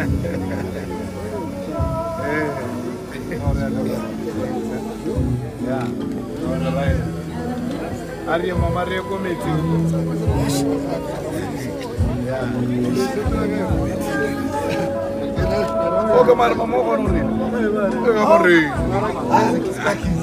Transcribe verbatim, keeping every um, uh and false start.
Ari mama reko meti. O kamar mama ko nuri. Kamar.